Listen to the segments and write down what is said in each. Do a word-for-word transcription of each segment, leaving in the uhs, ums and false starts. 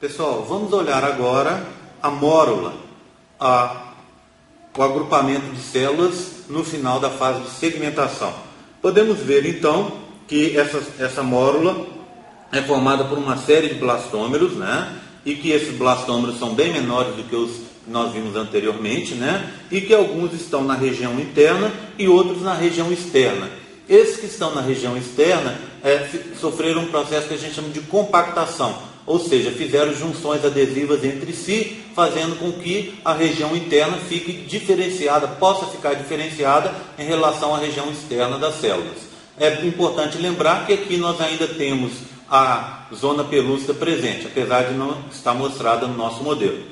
Pessoal, vamos olhar agora a mórula, a, o agrupamento de células no final da fase de segmentação. Podemos ver então que essa, essa mórula é formada por uma série de blastômeros, né? E que esses blastômeros são bem menores do que os que nós vimos anteriormente, né? E que alguns estão na região interna e outros na região externa. Esses que estão na região externa é, sofreram um processo que a gente chama de compactação, ou seja, fizeram junções adesivas entre si, fazendo com que a região interna fique diferenciada, possa ficar diferenciada em relação à região externa das células. É importante lembrar que aqui nós ainda temos a zona pelúcida presente, apesar de não estar mostrada no nosso modelo.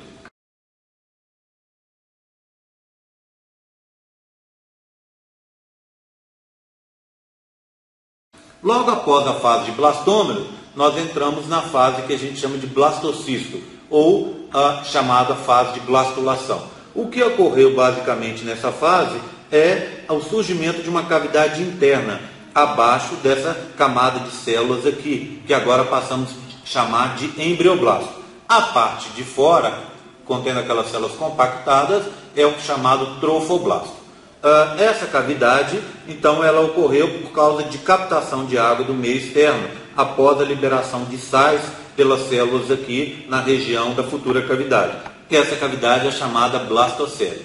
Logo após a fase de blastômero, nós entramos na fase que a gente chama de blastocisto, ou a chamada fase de blastulação. O que ocorreu basicamente nessa fase é o surgimento de uma cavidade interna, abaixo dessa camada de células aqui, que agora passamos a chamar de embrioblasto. A parte de fora, contendo aquelas células compactadas, é o chamado trofoblasto. Uh, essa cavidade, então, ela ocorreu por causa de captação de água do meio externo, após a liberação de sais pelas células aqui na região da futura cavidade. E essa cavidade é chamada blastocele.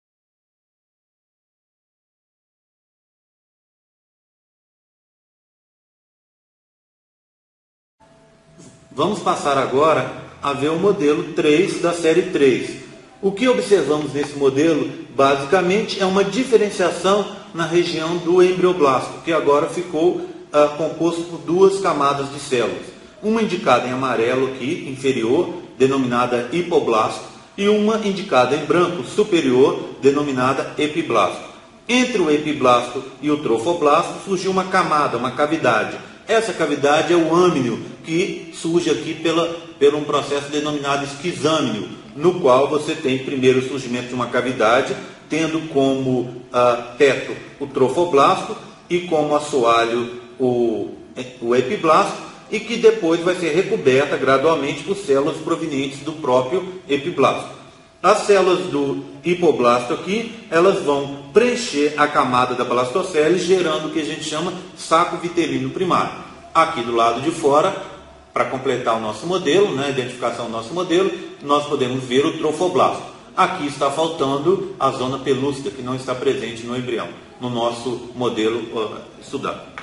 Vamos passar agora a ver o modelo três da série três. O que observamos nesse modelo, basicamente, é uma diferenciação na região do embrioblasto, que agora ficou uh, composto por duas camadas de células. Uma indicada em amarelo aqui, inferior, denominada hipoblasto, e uma indicada em branco, superior, denominada epiblasto. Entre o epiblasto e o trofoblasto surgiu uma camada, uma cavidade. Essa cavidade é o âmnio, que surge aqui pela, por um processo denominado esquizâmnio, no qual você tem primeiro o surgimento de uma cavidade, tendo como uh, teto o trofoblasto e como assoalho o, o epiblasto, e que depois vai ser recoberta gradualmente por células provenientes do próprio epiblasto. As células do hipoblasto aqui, elas vão preencher a camada da blastocele, gerando o que a gente chama saco vitelino primário. Aqui do lado de fora, para completar o nosso modelo, né, a identificação do nosso modelo, nós podemos ver o trofoblasto. Aqui está faltando a zona pelúcida, que não está presente no embrião, no nosso modelo uh, estudado.